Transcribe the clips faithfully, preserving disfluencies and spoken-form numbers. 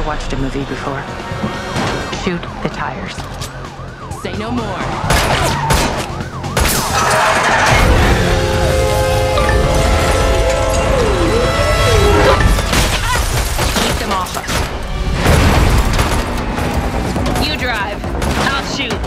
watched a movie before. Shoot the tires. Say no more. Keep them off us. You drive. I'll shoot.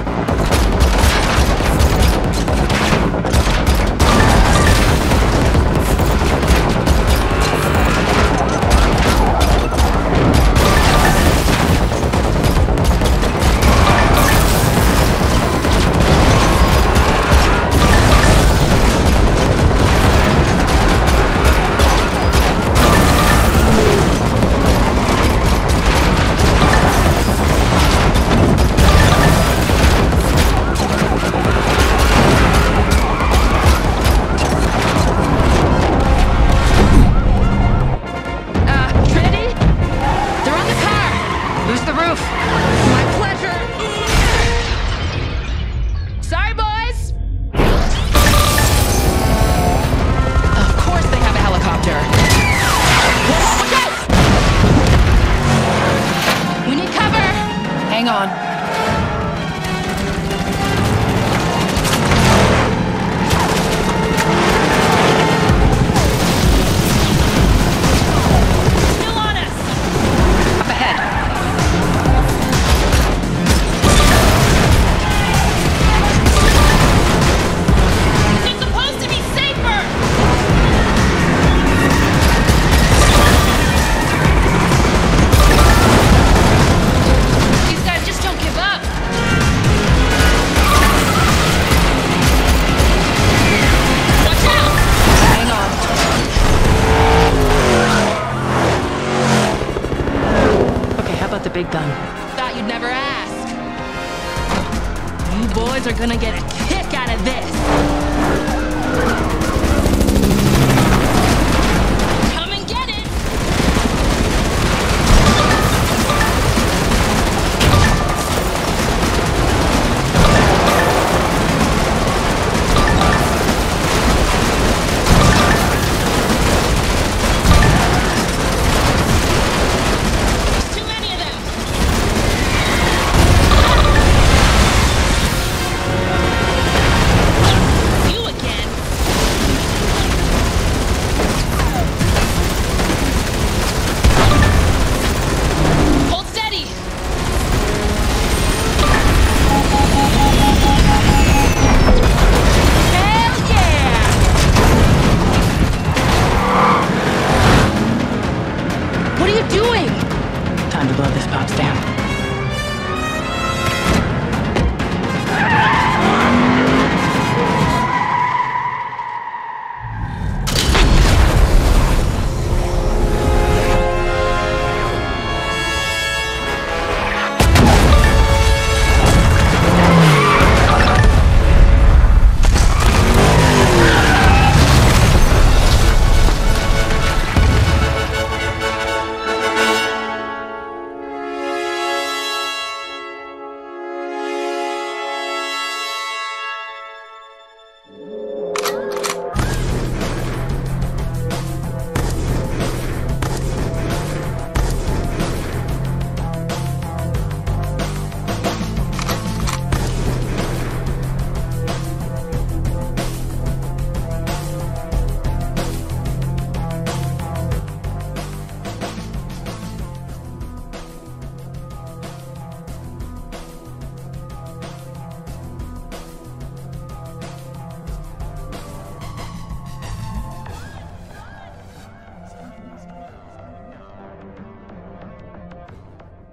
Hang on. Still on us! Up ahead. It's supposed to be safer! The big gun. Thought you'd never ask. You boys are gonna get a kick out of this.